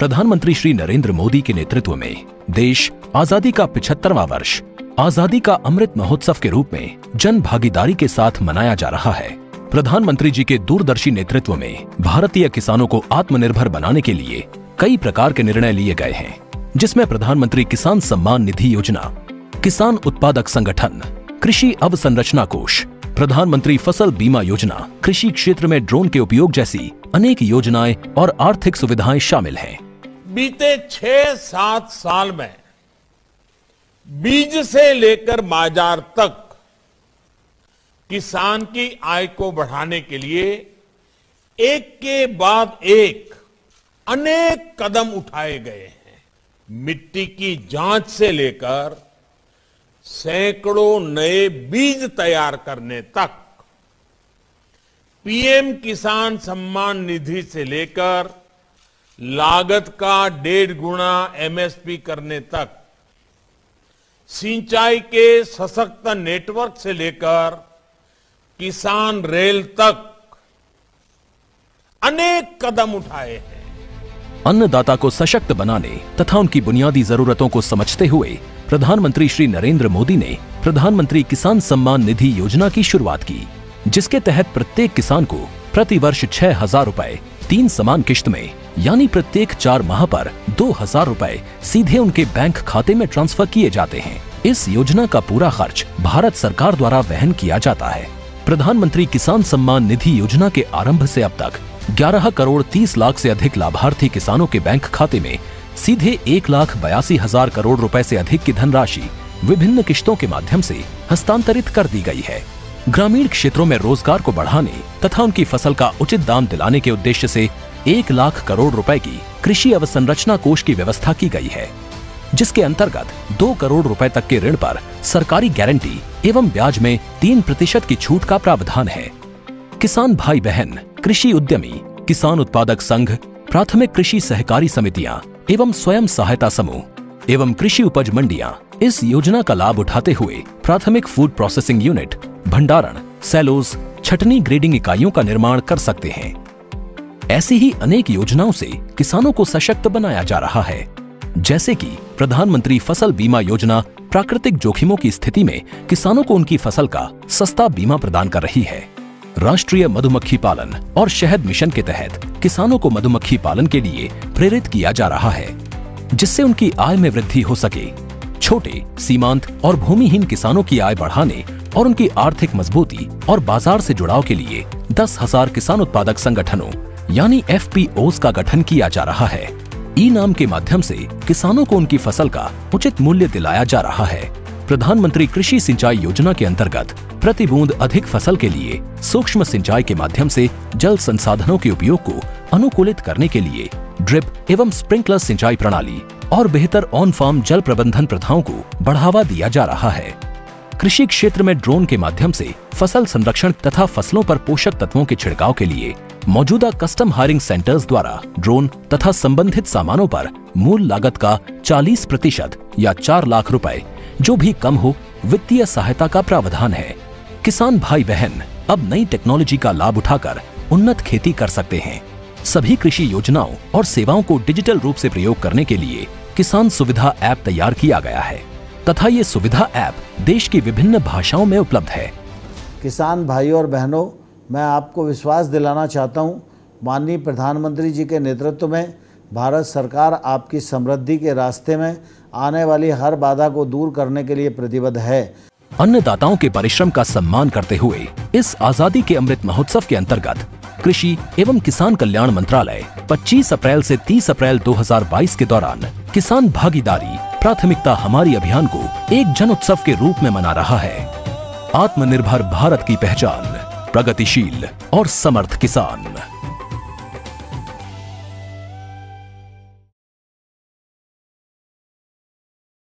प्रधानमंत्री श्री नरेंद्र मोदी के नेतृत्व में देश आजादी का 75वां वर्ष आजादी का अमृत महोत्सव के रूप में जन भागीदारी के साथ मनाया जा रहा है। प्रधानमंत्री जी के दूरदर्शी नेतृत्व में भारतीय किसानों को आत्मनिर्भर बनाने के लिए कई प्रकार के निर्णय लिए गए हैं, जिसमें प्रधानमंत्री किसान सम्मान निधि योजना, किसान उत्पादक संगठन, कृषि अवसंरचना कोष, प्रधानमंत्री फसल बीमा योजना, कृषि क्षेत्र में ड्रोन के उपयोग जैसी अनेक योजनाएं और आर्थिक सुविधाएं शामिल हैं। बीते 6-7 साल में बीज से लेकर बाजार तक किसान की आय को बढ़ाने के लिए एक के बाद एक अनेक कदम उठाए गए हैं। मिट्टी की जांच से लेकर सैकड़ों नए बीज तैयार करने तक, पीएम किसान सम्मान निधि से लेकर लागत का 1.5 गुना एमएसपी करने तक, सिंचाई के सशक्त नेटवर्क से लेकर किसान रेल तक अनेक कदम उठाए हैं। अन्नदाता को सशक्त बनाने तथा उनकी बुनियादी जरूरतों को समझते हुए प्रधानमंत्री श्री नरेंद्र मोदी ने प्रधानमंत्री किसान सम्मान निधि योजना की शुरुआत की, जिसके तहत प्रत्येक किसान को प्रति वर्ष 6,000 रुपए 3 समान किश्त में यानी प्रत्येक 4 माह पर 2,000 रुपए सीधे उनके बैंक खाते में ट्रांसफर किए जाते हैं। इस योजना का पूरा खर्च भारत सरकार द्वारा वहन किया जाता है। प्रधानमंत्री किसान सम्मान निधि योजना के आरंभ से अब तक 11 करोड़ 30 लाख से अधिक लाभार्थी किसानों के बैंक खाते में सीधे 1,82,000 करोड़ रुपए से अधिक की धनराशि विभिन्न किश्तों के माध्यम से हस्तांतरित कर दी गई है। ग्रामीण क्षेत्रों में रोजगार को बढ़ाने तथा उनकी फसल का उचित दाम दिलाने के उद्देश्य से 1 लाख करोड़ रुपए की कृषि अवसंरचना कोष की व्यवस्था की गई है, जिसके अंतर्गत 2 करोड़ रुपए तक के ऋण पर सरकारी गारंटी एवं ब्याज में 3% की छूट का प्रावधान है। किसान भाई बहन, कृषि उद्यमी, किसान उत्पादक संघ, प्राथमिक कृषि सहकारी समितियां एवं स्वयं सहायता समूह एवं कृषि उपज मंडियां इस योजना का लाभ उठाते हुए प्राथमिक फूड प्रोसेसिंग यूनिट, भंडारण, सेलोज, छटनी ग्रेडिंग इकाइयों का निर्माण कर सकते हैं। ऐसी ही अनेक योजनाओं से किसानों को सशक्त बनाया जा रहा है, जैसे कि प्रधानमंत्री फसल बीमा योजना प्राकृतिक जोखिमों की स्थिति में किसानों को उनकी फसल का सस्ता बीमा प्रदान कर रही है। राष्ट्रीय मधुमक्खी पालन और शहद मिशन के तहत किसानों को मधुमक्खी पालन के लिए प्रेरित किया जा रहा है, जिससे उनकी आय में वृद्धि हो सके। छोटे, सीमांत और भूमिहीन किसानों की आय बढ़ाने और उनकी आर्थिक मजबूती और बाजार से जुड़ाव के लिए 10,000 किसान उत्पादक संगठनों यानी FPOs का गठन किया जा रहा है। ई-नाम के माध्यम से किसानों को उनकी फसल का उचित मूल्य दिलाया जा रहा है। प्रधानमंत्री कृषि सिंचाई योजना के अंतर्गत प्रति बूंद अधिक फसल के लिए सूक्ष्म सिंचाई के माध्यम से जल संसाधनों के उपयोग को अनुकूलित करने के लिए ड्रिप एवं स्प्रिंकलर सिंचाई प्रणाली और बेहतर ऑन फार्म जल प्रबंधन प्रथाओं को बढ़ावा दिया जा रहा है। कृषि क्षेत्र में ड्रोन के माध्यम से फसल संरक्षण तथा फसलों पर पोषक तत्वों के छिड़काव के लिए मौजूदा कस्टम हायरिंग सेंटर्स द्वारा ड्रोन तथा संबंधित सामानों पर मूल लागत का 40% या 4 लाख रुपए जो भी कम हो वित्तीय सहायता का प्रावधान है। किसान भाई बहन अब नई टेक्नोलॉजी का लाभ उठाकर उन्नत खेती कर सकते हैं। सभी कृषि योजनाओं और सेवाओं को डिजिटल रूप से प्रयोग करने के लिए किसान सुविधा ऐप तैयार किया गया है तथा ये सुविधा ऐप देश की विभिन्न भाषाओं में उपलब्ध है। किसान भाइयों और बहनों, मैं आपको विश्वास दिलाना चाहता हूँ, माननीय प्रधानमंत्री जी के नेतृत्व में भारत सरकार आपकी समृद्धि के रास्ते में आने वाली हर बाधा को दूर करने के लिए प्रतिबद्ध है। अन्नदाताओं के परिश्रम का सम्मान करते हुए इस आजादी के अमृत महोत्सव के अंतर्गत कृषि एवं किसान कल्याण मंत्रालय 25 अप्रैल से 30 अप्रैल 2022 के दौरान किसान भागीदारी प्राथमिकता हमारी अभियान को एक जन उत्सव के रूप में मना रहा है। आत्मनिर्भर भारत की पहचान, प्रगतिशील और समर्थ किसान।